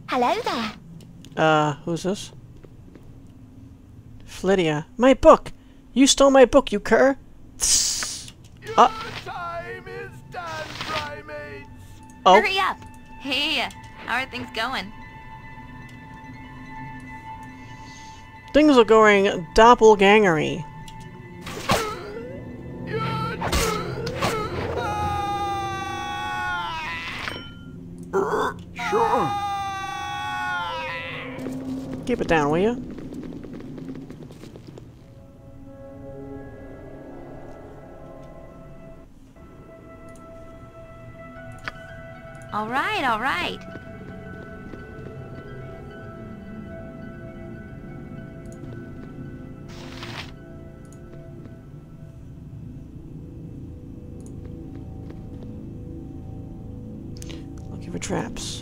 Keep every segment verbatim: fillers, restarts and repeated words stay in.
Hello there. Uh, who's this? Flydia. My book! You stole my book, you cur! Your Uh. time is done, primates! Oh. Hurry up! Hey, how are things going? Things are going doppelgangery. Sure. Keep it down, will you? All right, all right. Looking for traps.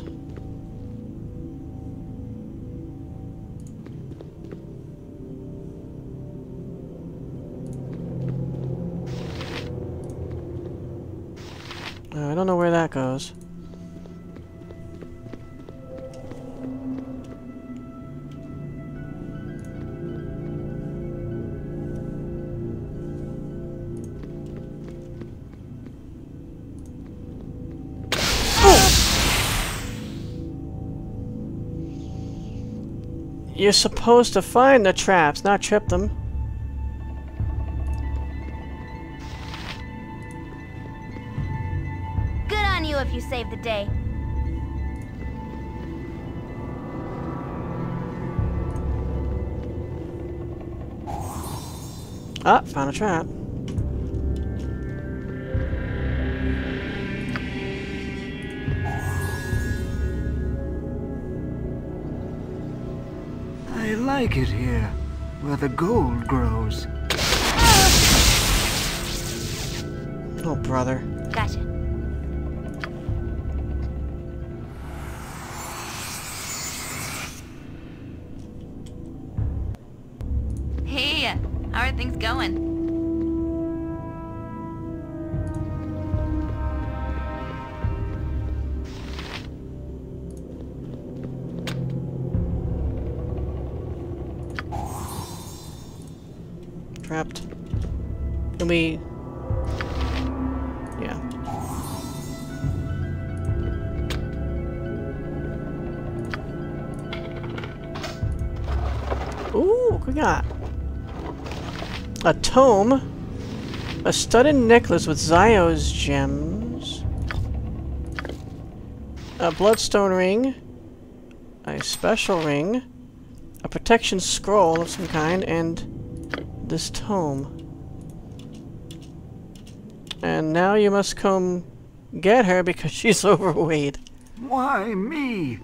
Uh, I don't know where that goes. You're supposed to find the traps, not trip them. Good on you if you saved the day. Ah, found a trap. I like it here, where the gold grows. Oh, brother. Gotcha. Hey, how are things going? Trapped. Can we... Yeah. Ooh, what we got? A tome. A studded necklace with Zio's gems. A bloodstone ring. A special ring. A protection scroll of some kind, and this tome. And now you must come get her because she's overweight. Why me?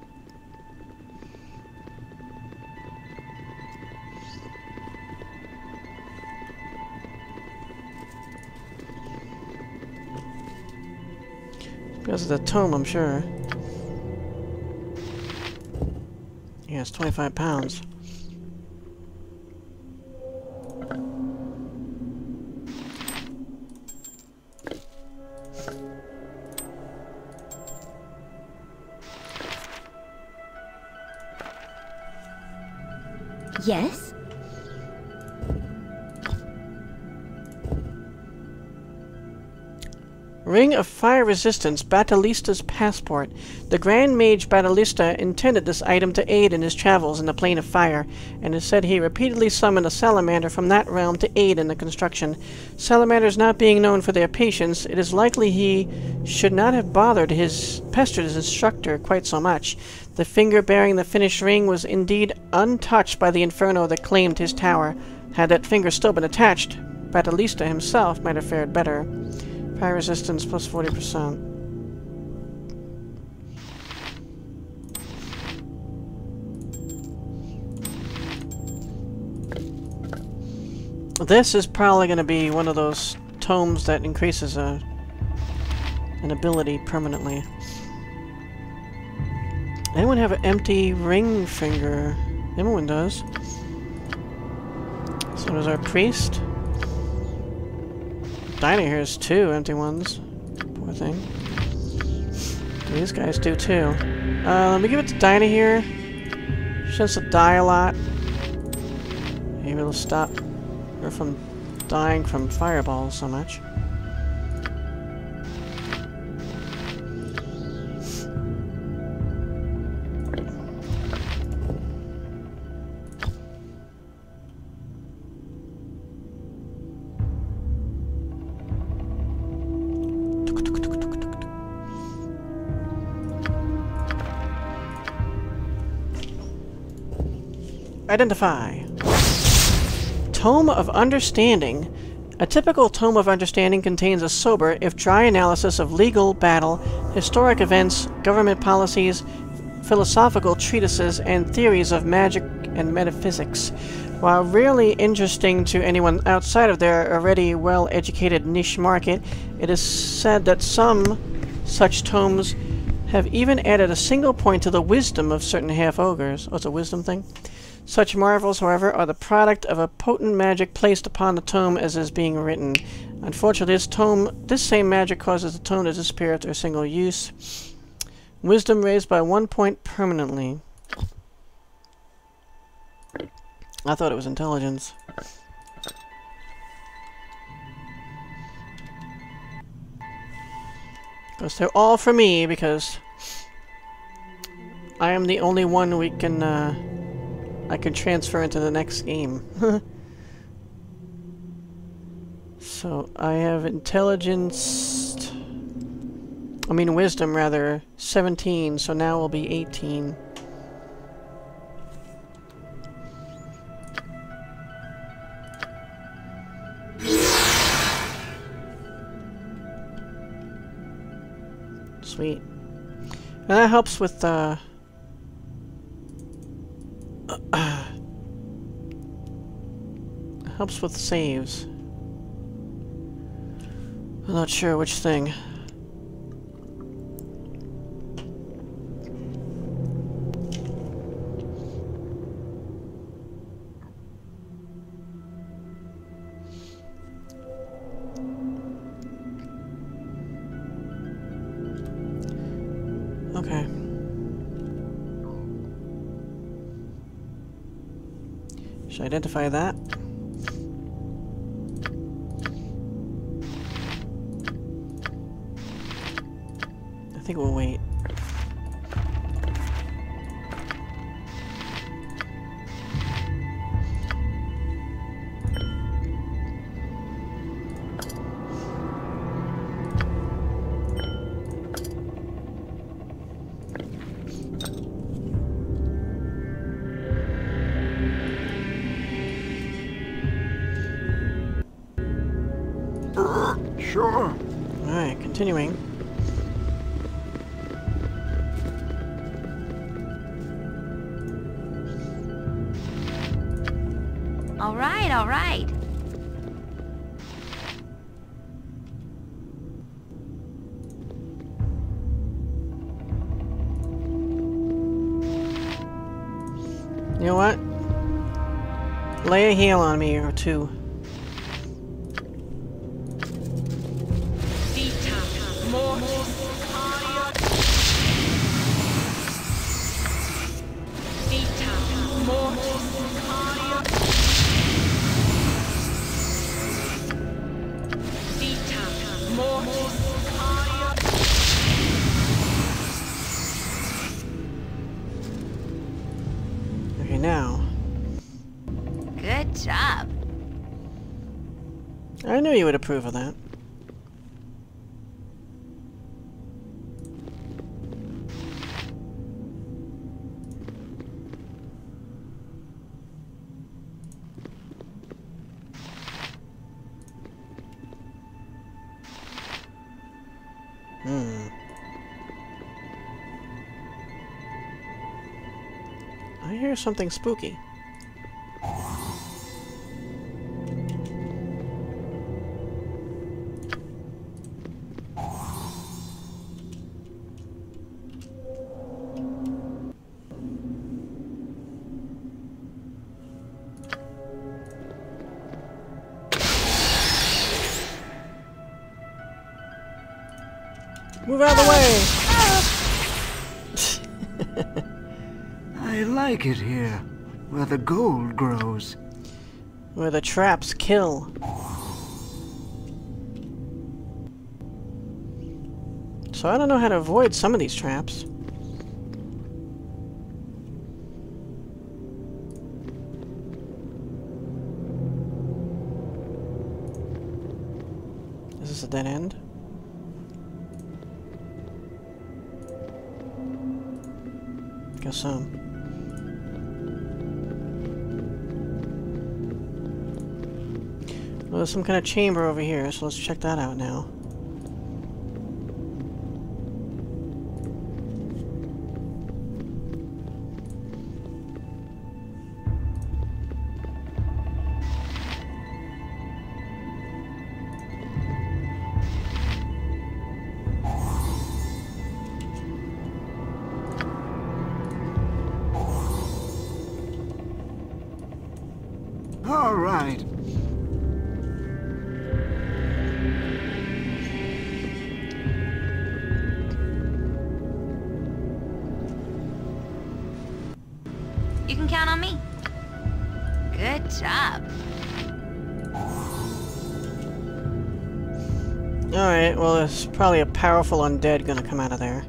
Because of the tome, I'm sure. Yeah, it's twenty-five pounds. Yes? Ring of Fire Resistance, Batalista's Passport. The Grand Mage Batalista intended this item to aid in his travels in the Plane of Fire, and it said he repeatedly summoned a salamander from that realm to aid in the construction. Salamanders not being known for their patience, it is likely he should not have bothered his pestered his instructor quite so much. The finger bearing the finished ring was indeed untouched by the inferno that claimed his tower. Had that finger still been attached, Batalista himself might have fared better. Fire resistance plus forty percent. This is probably going to be one of those tomes that increases a, an ability permanently. Anyone have an empty ring finger? Everyone does. So does our priest. Dinah here has two empty ones. Poor thing. These guys do too. Uh, let me give it to Dinah here. She tends to die a lot. Maybe it'll stop her from dying from fireballs so much. Identify. Tome of Understanding. A typical Tome of Understanding contains a sober, if dry, analysis of legal, battle, historic events, government policies, philosophical treatises, and theories of magic and metaphysics. While rarely interesting to anyone outside of their already well-educated niche market, it is said that some such tomes have even added a single point to the wisdom of certain half-ogres. Oh, it's a wisdom thing? Such marvels, however, are the product of a potent magic placed upon the tome as is being written. Unfortunately, this tome, this same magic causes the tome to disappear after a single use. Wisdom raised by one point permanently. I thought it was intelligence. Because they're all for me, because I am the only one we can, uh... I can transfer into the next game. So, I have intelligence... I mean wisdom, rather. seventeen, so now will be eighteen. Sweet. And that helps with, uh... helps with saves. I'm not sure which thing. Okay. Should I identify that? I think we'll wait. Sure. Alright, continuing. All right, all right. You know what? Lay a heal on me, or two. Okay, now. Good job. I knew you would approve of that. Hmm. I hear something spooky. Move out of the way! like it here, where the gold grows. Where the traps kill. So I don't know how to avoid some of these traps. Is this a dead end? Guess so. Well, there's some kind of chamber over here, so let's check that out now. All right. You can count on me. Good job. Alright, well there's probably a powerful undead gonna come out of there.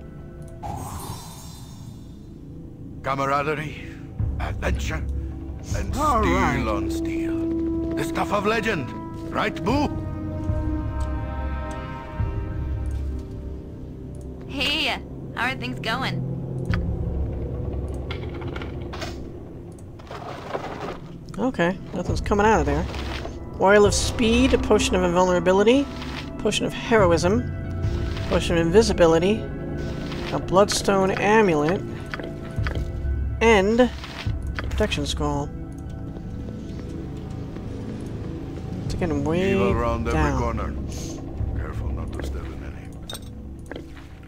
Camaraderie, adventure, and All steel right. on steel. The stuff of legend, right, Boo? Hey, how are things going? Okay, nothing's coming out of there. Oil of Speed, a Potion of Invulnerability, Potion of Heroism, Potion of Invisibility, a Bloodstone Amulet, and Protection Scroll. It's getting way Evil round every down. corner. Careful not to step in any.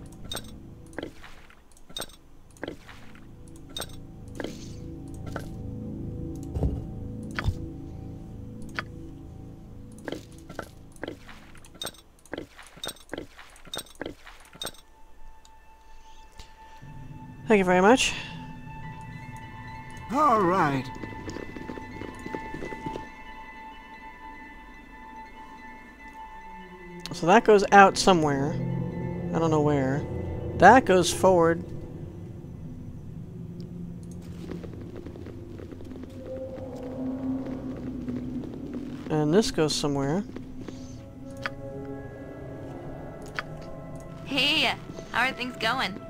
Thank you very much. All right. So that goes out somewhere. I don't know where. That goes forward. And this goes somewhere. Hey, how are things going?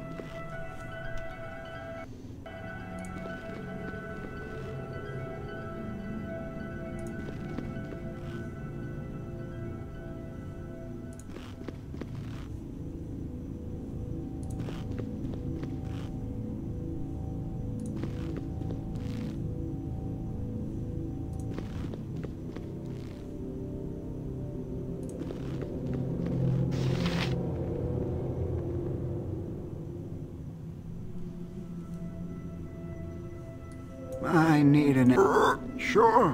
I need an... Sure.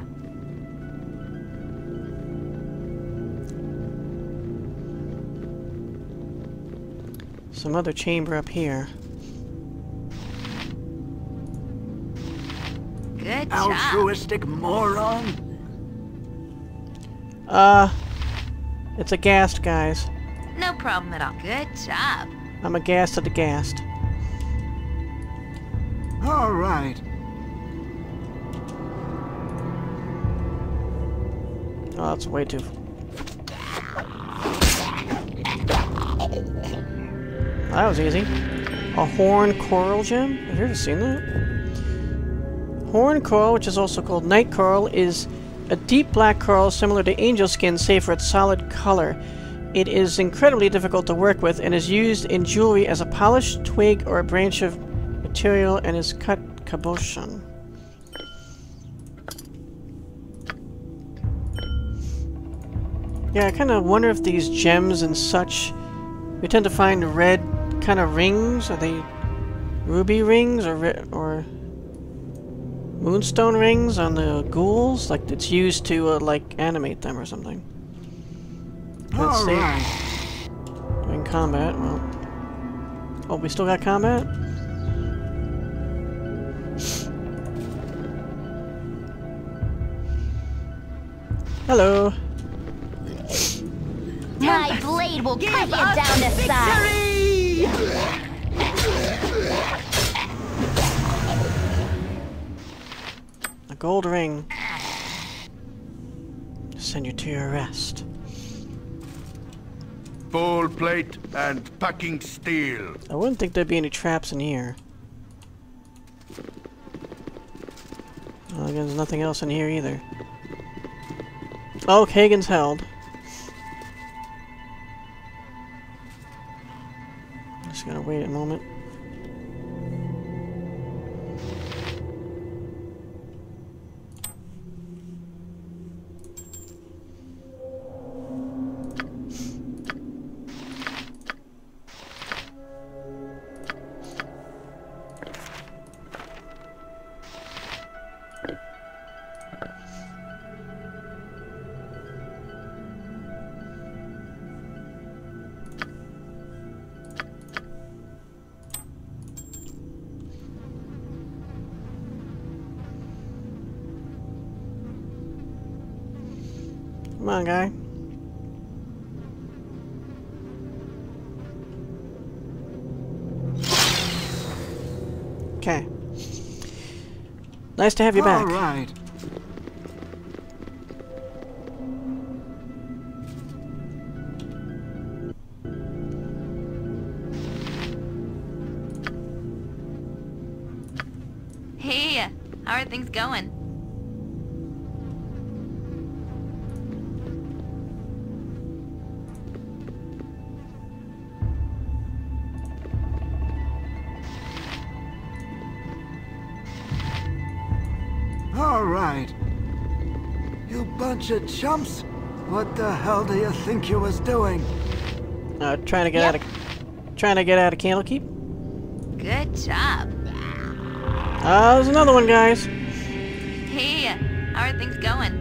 Some other chamber up here. Good job. Altruistic moron. Uh, it's a ghast, guys. No problem at all. Good job. I'm a ghast of the ghast. All right. Oh, that's way too... That was easy. A horn coral gem? Have you ever seen that? Horn coral, which is also called night coral, is a deep black coral similar to angel skin, save for its solid color. It is incredibly difficult to work with and is used in jewelry as a polished twig or a branch of material and is cut cabochon. Yeah, I kind of wonder if these gems and such... We tend to find red kind of rings. Are they ruby rings or red, or moonstone rings on the ghouls? Like it's used to uh, like animate them or something. Let's All see. right. Doing combat. Well, oh, we still got combat. Hello. My blade will cut you down to size. A gold ring. Send you to your rest. Full plate and packing steel. I wouldn't think there'd be any traps in here. Well, again, there's nothing else in here either. Oh, Kagan's held. Just gonna wait a moment. Come on, guy. Okay. Nice to have you back. All right. Hey, how are things going? All right. You bunch of chumps. What the hell do you think you was doing? Uh, trying to get Yep. out of, trying to get out of Candlekeep. Good job. Uh, there's another one, guys. Hey, how are things going?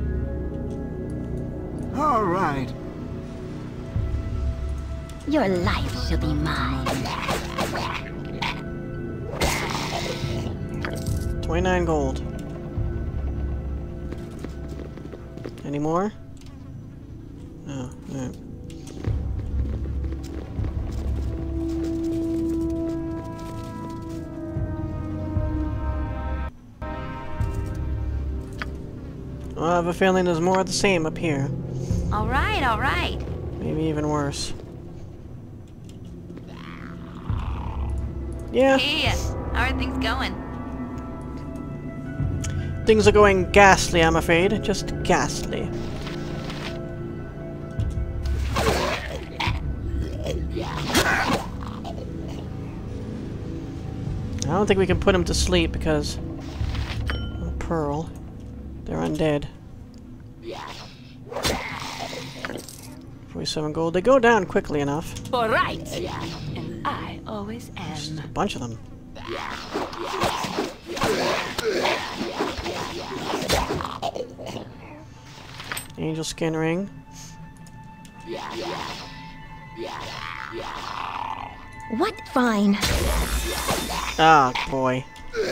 All right. Your life shall be mine. Twenty-nine gold. Any more? No. No. Well, I have a feeling there's more of the same up here. All right, all right. Maybe even worse. Yeah, Hey, how are things going? things are going ghastly, I'm afraid. Just ghastly. I don't think we can put him to sleep because... Oh, Pearl. They're undead. forty-seven gold. They go down quickly enough. For right, and I always am. A bunch of them. Angel skin ring. What? Fine. Ah, boy.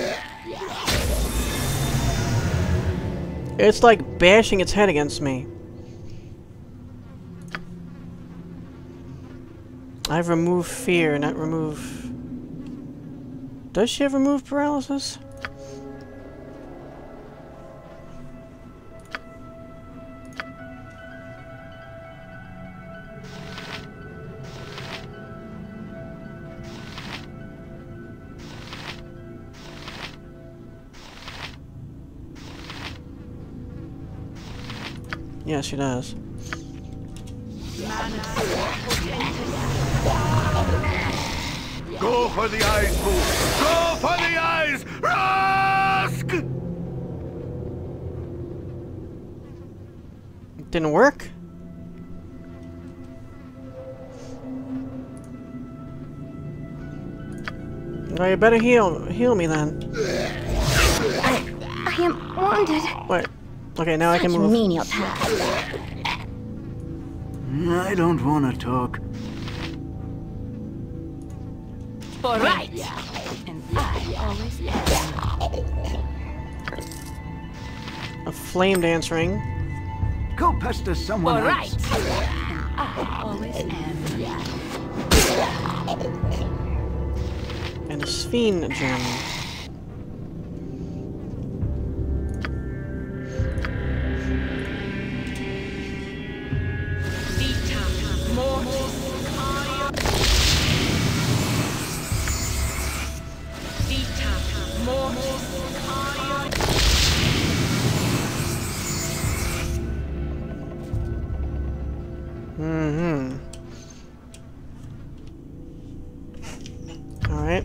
It's like bashing its head against me. I've removed fear, not remove... Does she have removed paralysis? Yes, she does. Go for the eyes, fool! Go for the eyes! Rusk! It didn't work? Well, you better heal heal me then. I, I am wounded. Wait. Okay, now I can Such move. menial task. I don't want to talk. For right, and I always am. A flame dance ring. Go pester someone All else. right. And I always am. And a Sphinx gem. Mm-hmm. Alright.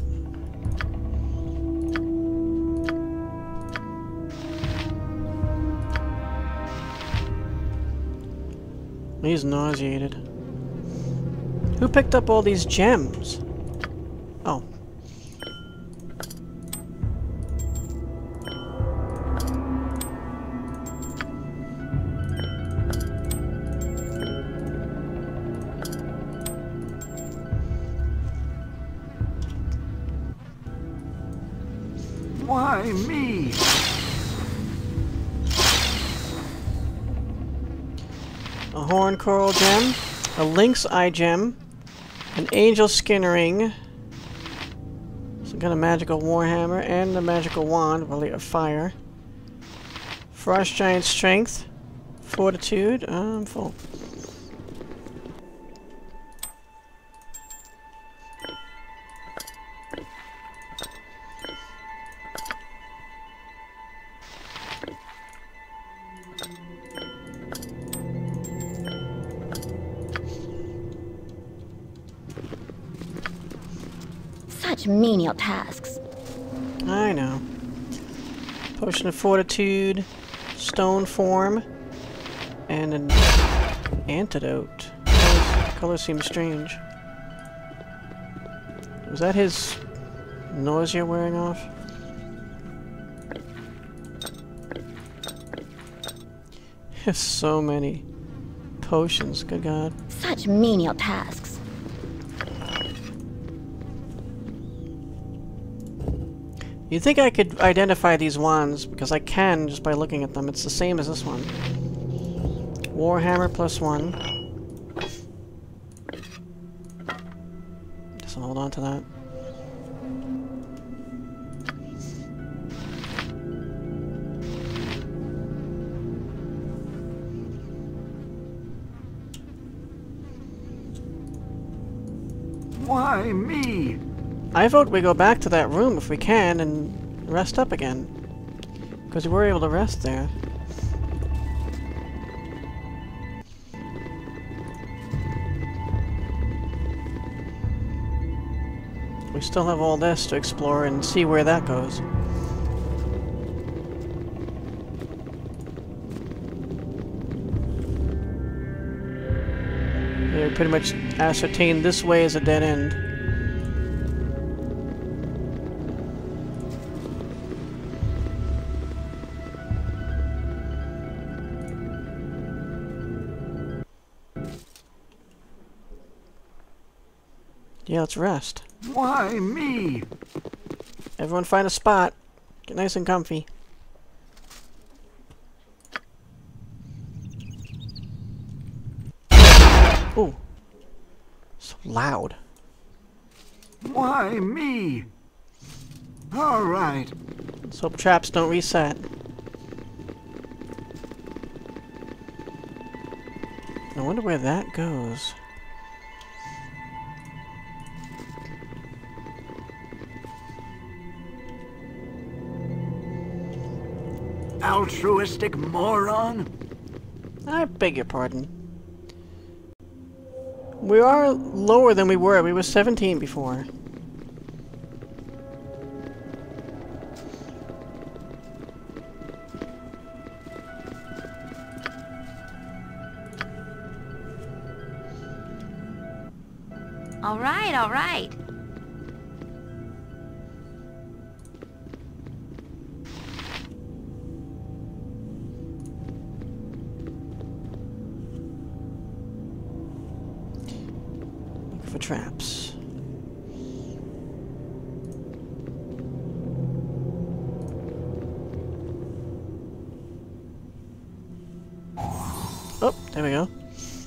He's nauseated. Who picked up all these gems? Oh. Why me? A horn coral gem, a lynx eye gem, an angel skin ring, some kind of magical warhammer, and a magical wand, probably of fire. Frost giant strength, fortitude. Oh, I'm full. Such menial tasks. I know. Potion of fortitude, stone form, and an antidote. Colors, colors seem strange. Was that his nausea wearing off? There's so many potions, good God. Such menial tasks. You'd think I could identify these wands, because I can just by looking at them. It's the same as this one. Warhammer plus one. Just hold on to that. Why me? I vote we go back to that room if we can and rest up again. Because we were able to rest there. We still have all this to explore and see where that goes. Yeah, we pretty much ascertained this way is a dead end. Yeah, let's rest. Why me? Everyone find a spot. Get nice and comfy. Ooh. So loud. Why me? All right. Let's hope traps don't reset. I wonder where that goes. Altruistic moron. I beg your pardon. We are lower than we were. We were seventeen before. All right, all right. For traps. There we go.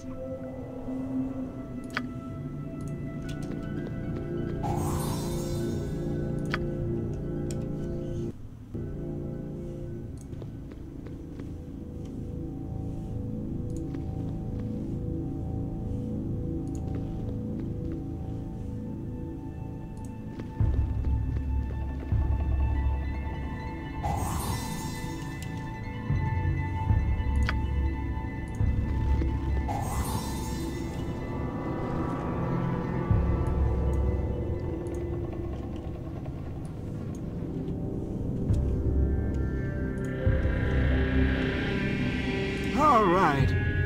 All right.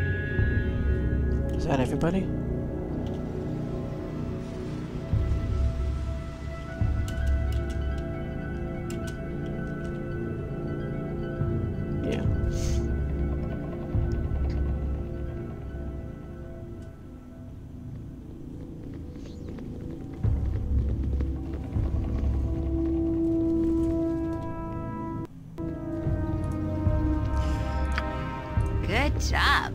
Is that everybody? Yeah. Good job.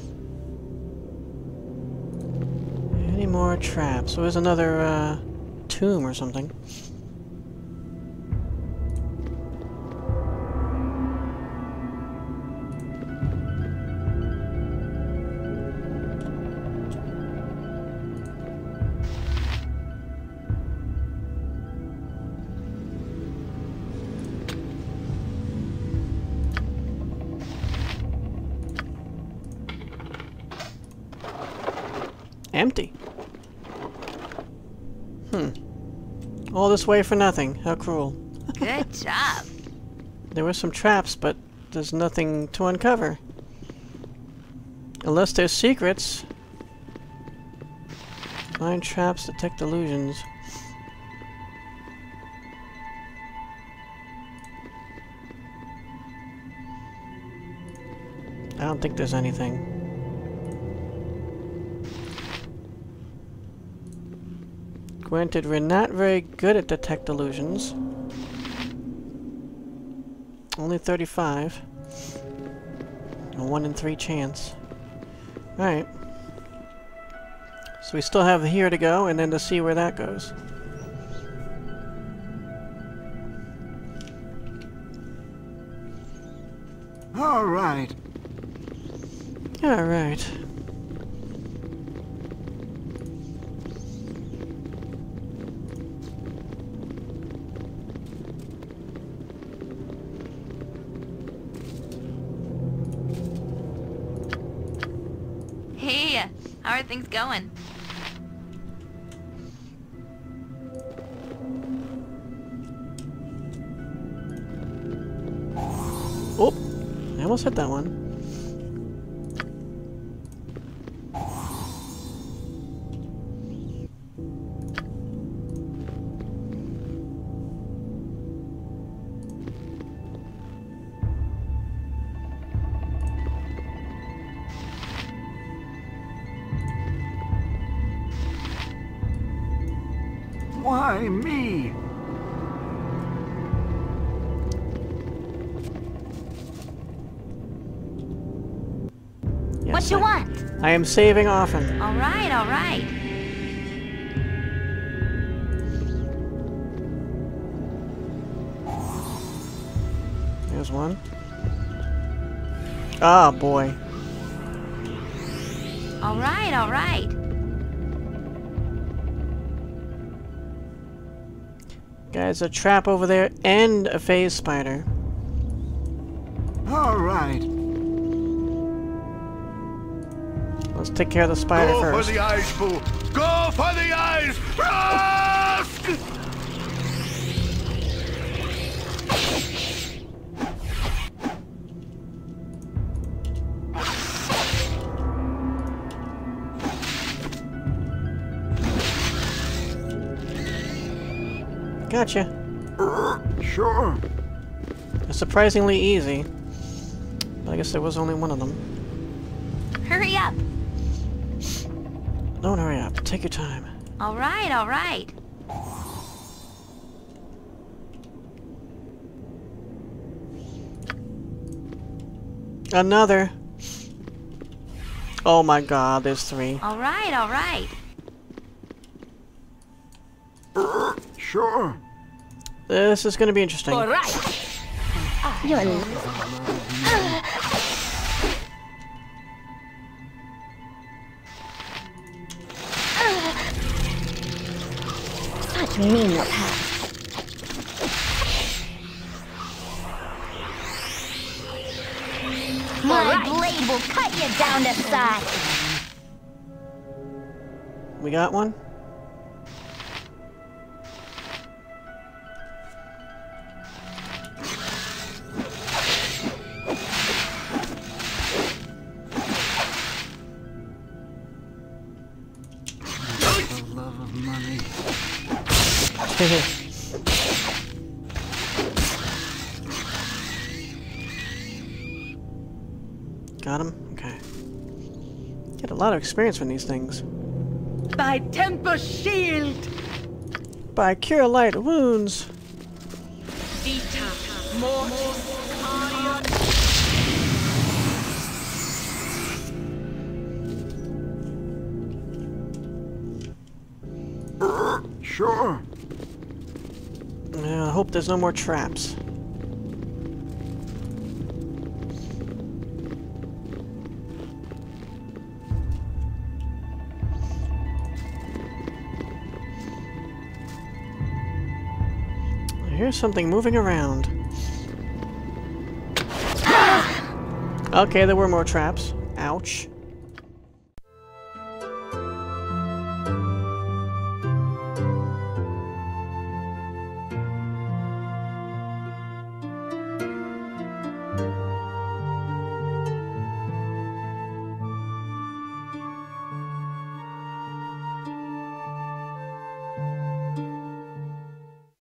Any more traps? So there's another uh, tomb or something. Empty. Hmm. All this way for nothing. How cruel. Good job. There were some traps, but there's nothing to uncover. Unless there's secrets. Find traps, detect illusions. I don't think there's anything. Granted, we're not very good at detect illusions. Only thirty-five. A one in three chance. Alright. So we still have here to go, and then to see where that goes. All right. Alright. Hey, how are things going? Oh! I almost hit that one. Why me? Yes, What you I- want? I am saving often. All right, all right. There's one. Ah, boy. All right, all right. Guys, a trap over there and a phase spider. All right. Let's take care of the spider Go first. for the eyes, Boo! Go for the eyes! Rusk! Gotcha. Sure. It's surprisingly easy. But I guess there was only one of them. Hurry up. Don't hurry up. Take your time. All right, all right. Another. Oh my god, there's three. All right, all right. Sure. This is gonna be interesting. All right. You're such mean past. My blade will cut you down to size. We got one? The love of money. Got him? Okay. Get a lot of experience from these things. By temper shield. By cure light wounds. Vita. Mortis. Cardion. Sure. Yeah, I hope there's no more traps. Here's something moving around. Okay, there were more traps. Ouch.